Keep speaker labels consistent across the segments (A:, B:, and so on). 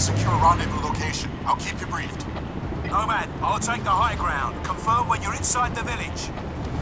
A: secure rendezvous location. I'll keep you briefed.
B: Nomad, I'll take the high ground. Confirm when you're inside the village.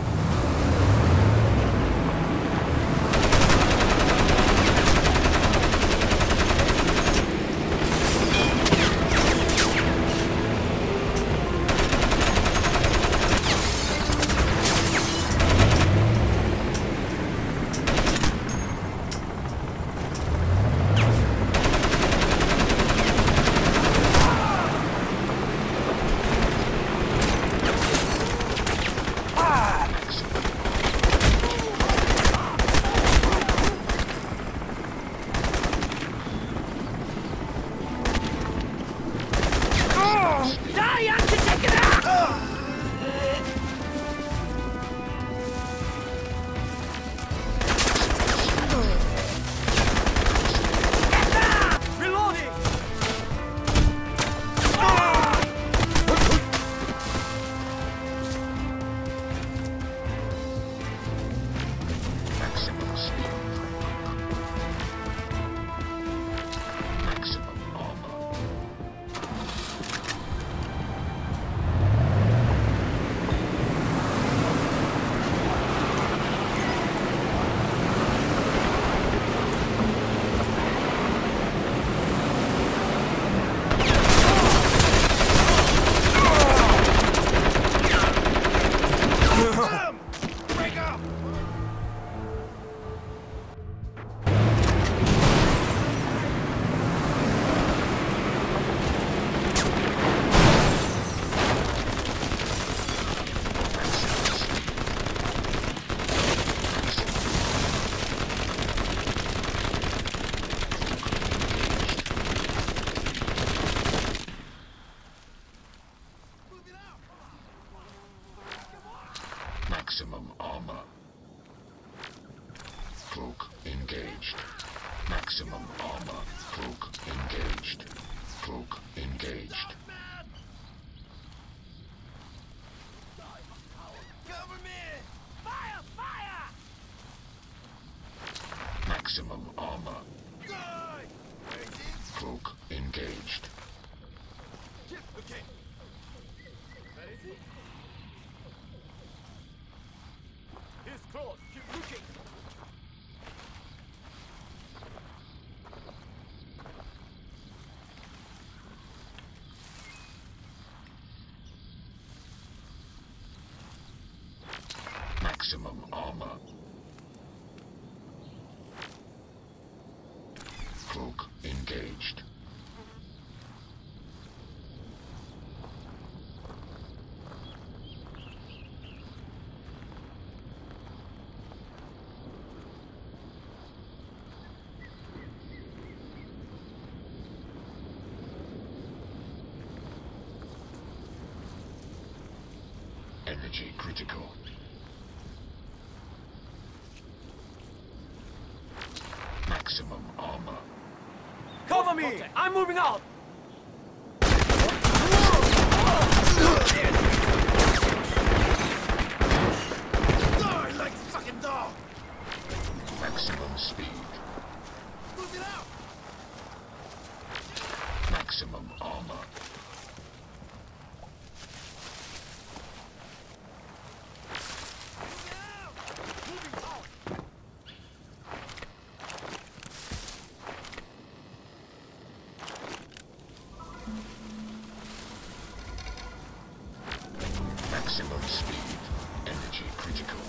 C: Maximum armor. Cloak engaged. Maximum armor. Cloak engaged. Cloak engaged.
B: Cover me! Fire! Fire!
C: Maximum armor.
B: Die!
C: Cloak engaged.
B: Okay. Where is he? He's close. Keep looking.
C: Maximum armor. Cloak engaged. Energy critical. Maximum armor.
B: Cover me! I'm moving out! Die like fucking dog!
C: Maximum speed.
B: Move it out!
C: Maximum armor. Maximum speed. Energy critical.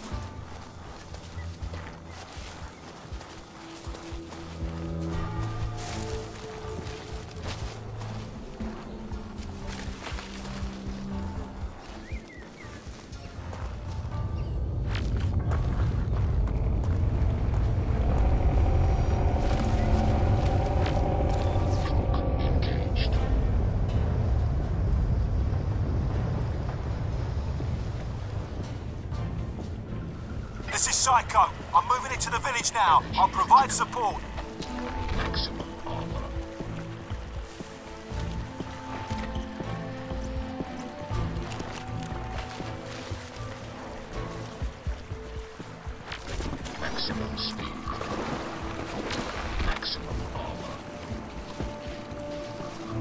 C: Cloak engaged.
B: This is Psycho. I'm moving into the village now. I'll provide support.
C: Maximum armor. Maximum speed. Maximum armor.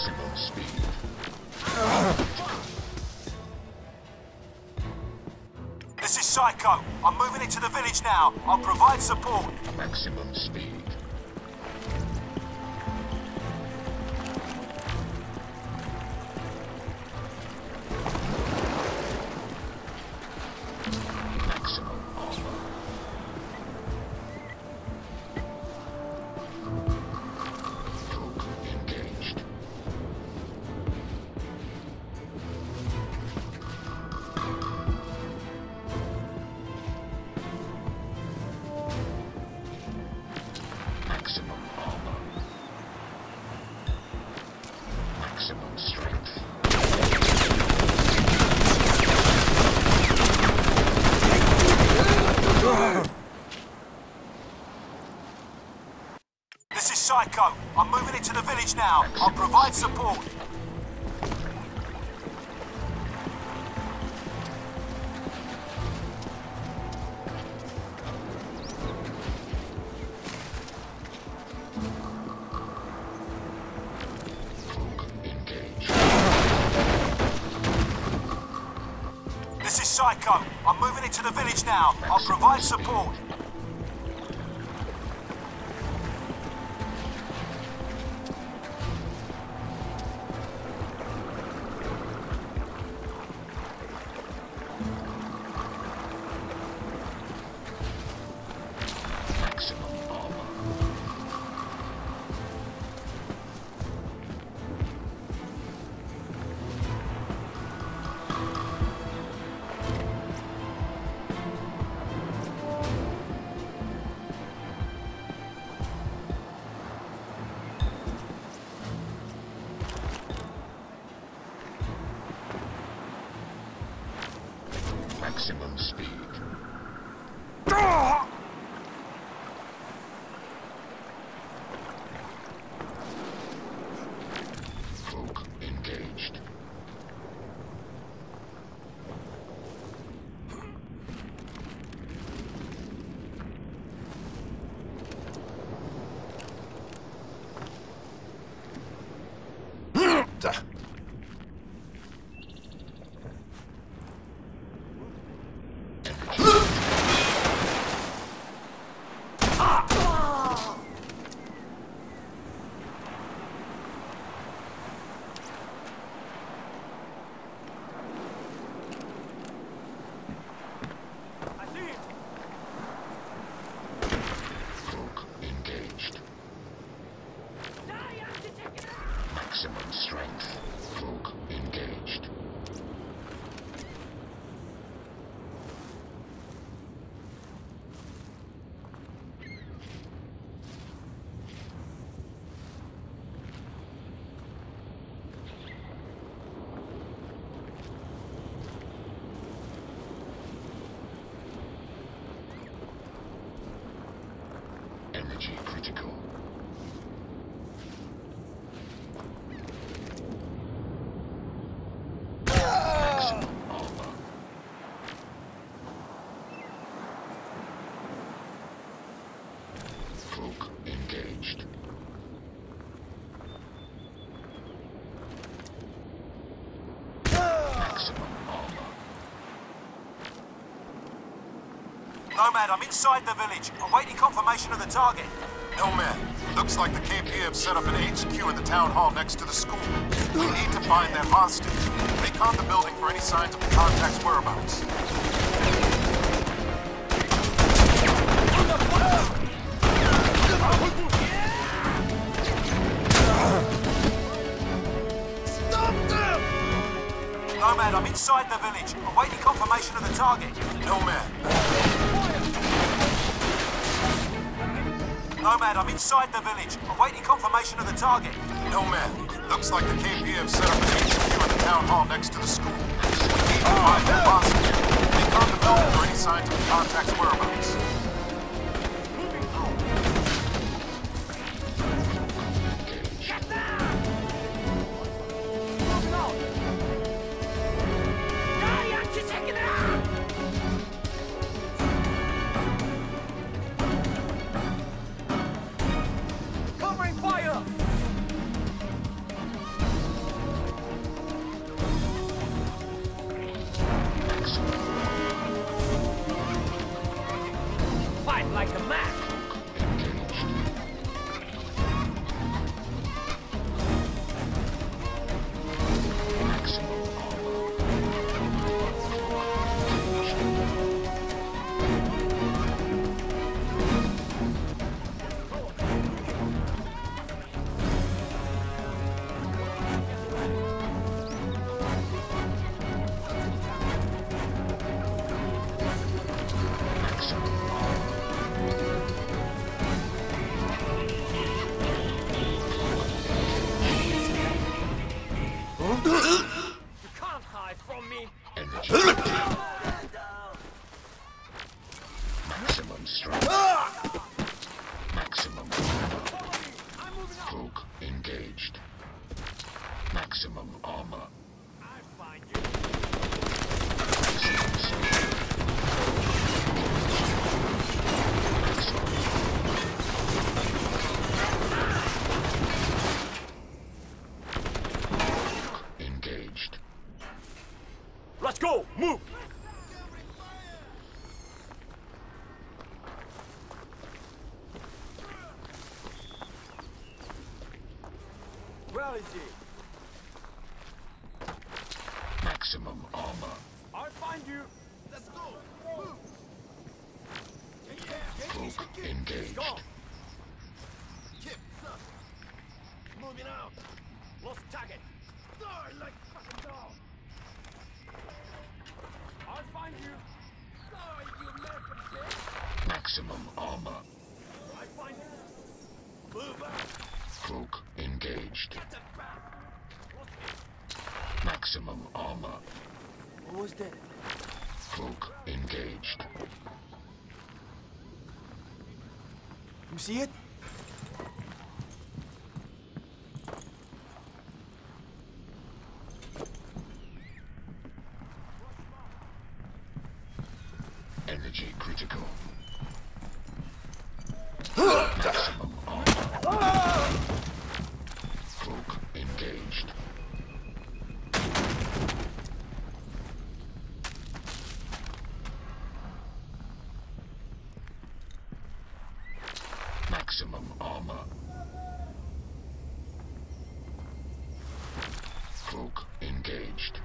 C: Maximum speed.
B: This is Psycho. I'm moving into the village now. I'll provide support.
C: Maximum speed. Maximum armor. Folk engaged. Maximum armor. Maximum strength.
B: This is Psycho. I'm moving into the village now. I'll provide support.
C: Folk engaged.
B: This is Psycho. I'm moving into the village now. I'll provide support.
C: Maximum armor. Maximum speed. Folk engaged. Folk engaged. Maximum strength. Folk engaged. Energy critical. Maximum armor. Folk engaged. Maximum armor.
B: Nomad, I'm inside the village. I'm waiting confirmation of the target.
A: Nomad, looks like the KP have set up an HQ in the town hall next to the school. We need to find their hostage. Recon the building for any signs of the contact's whereabouts.
B: Nomad, I'm inside the village. I'm waiting confirmation of the target.
A: Nomad,
B: Nomad, I'm inside the village. I'm waiting confirmation of the target.
A: Nomad, looks like the KP have set up an HQ in the town hall next to the school. We need to find their hostage. Recon the building for any signs of the contact's whereabouts.
C: engaged. Maximum armor.
B: I find you.
C: Maximum safety. Engaged.
B: Let's go! Move! Where is he?
C: Maximum armor.
B: I'll find you. Let's go! Move!
C: Cloak engaged.
B: Go! Moving out! Lost target! Die like fucking dog! I'll find you! Die, you American bitch!
C: Maximum armor.
B: I find you! Move out!
C: Cloak engaged.
B: Get it back! Lost it!
C: Maximum armor.
B: What was that?
C: Cloak engaged.
B: You see it?
C: Energy critical. Maximum armor. Cloak engaged. Maximum armor. Cloak engaged.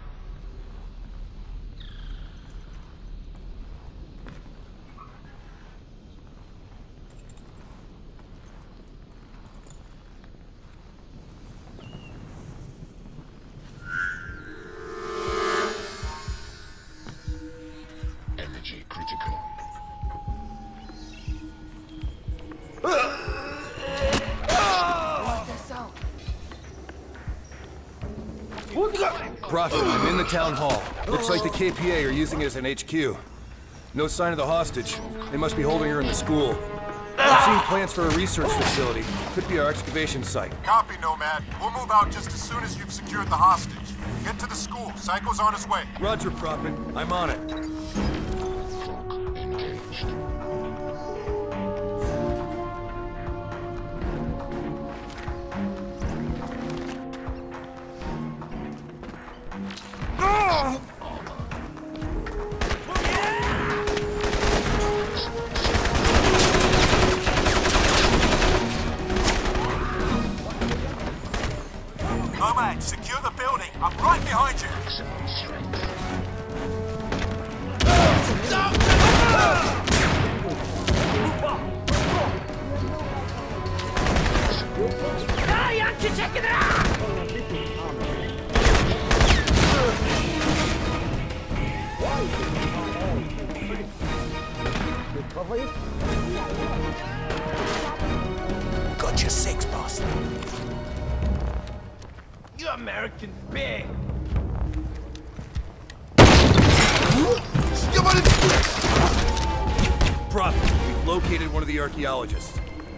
C: Energy critical.
D: Prophet, I'm in the town hall. Looks like the KPA are using it as an HQ. No sign of the hostage. They must be holding her in the school. I've seen plans for a research facility. Could be our excavation site.
A: Copy, Nomad. We'll move out just as soon as you've secured the hostage. Get to the school. Psycho's on his way.
D: Roger, Prophet. I'm on it.
C: Cloak engaged.
B: Nomad, secure the building. I'm right behind you.
C: Maximum strength.
B: Got your six, boss. You American pig.
D: Prophet, we've located one of the archaeologists.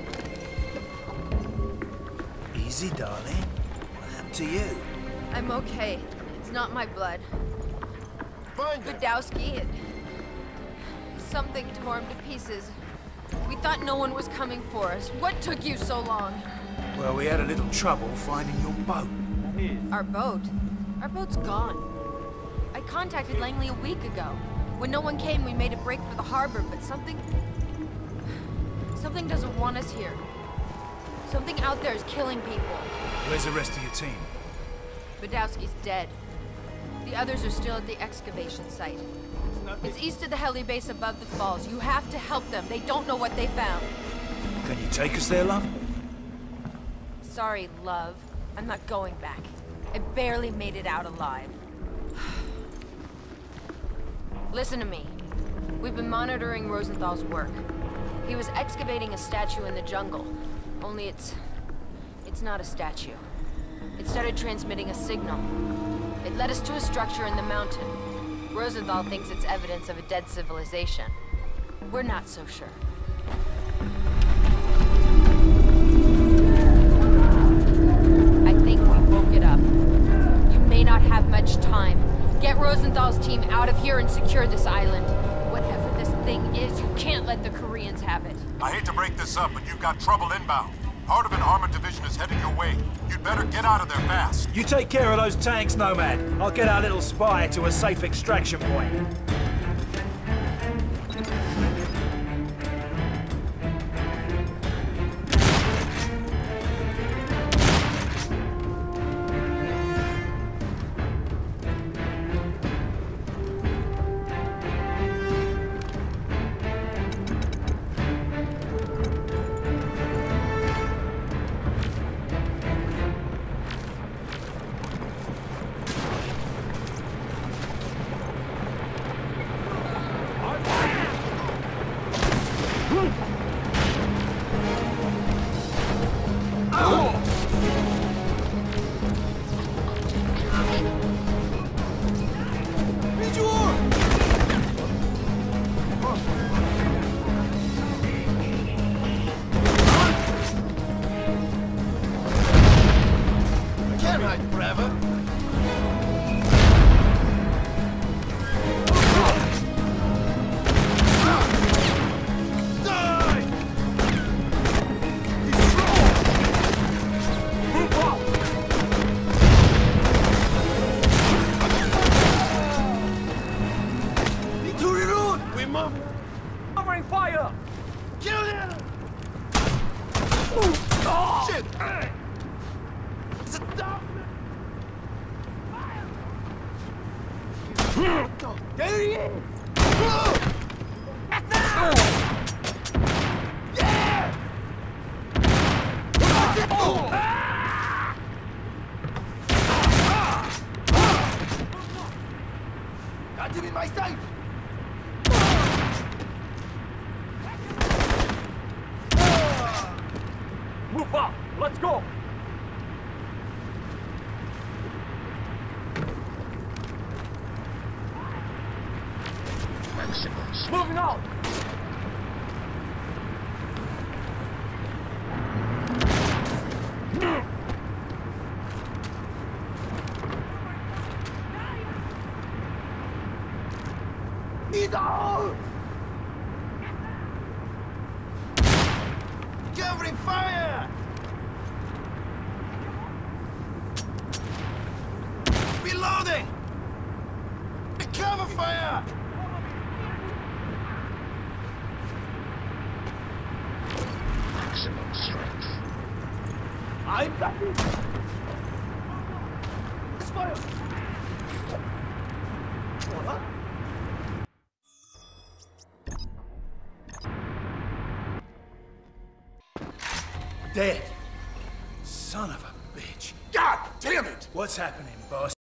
B: Easy, darling. What happened to you?
E: I'm okay. It's not my blood. Badowski, something tore him to pieces. We thought no one was coming for us. What took you so long?
B: Well, we had a little trouble finding your boat.
E: Our boat? Our boat's gone. I contacted Langley a week ago. When no one came, we made a break for the harbor, but something doesn't want us here. Something out there is killing people.
B: Where's the rest of your team?
E: Badowski's dead. The others are still at the excavation site. It's east of the heli base above the falls. You have to help them. They don't know what they found.
B: Can you take us there, love?
E: Sorry, love. I'm not going back. I barely made it out alive. Listen to me. We've been monitoring Rosenthal's work. He was excavating a statue in the jungle. Only it's not a statue. It started transmitting a signal. It led us to a structure in the mountain. Rosenthal thinks it's evidence of a dead civilization. We're not so sure. team out of here and secure this island. Whatever this thing is, you can't let the Koreans have it.
A: I hate to break this up, but you've got trouble inbound. Part of an armored division is headed your way. You'd better get out of there fast.
B: You take care of those tanks, Nomad. I'll get our little spy to a safe extraction point. Covering fire! Kill him! Shit! It's a dog! Get in! Yeah! Got him in my sight! Move up! Let's go!
C: Maximum speed.
B: Moving out! Needle! Covering fire! Reloading! Cover fire!
C: Maximum strength.
B: I'm got it! Fire! What? Dead. Son of a bitch. God damn it! What's happening, boss?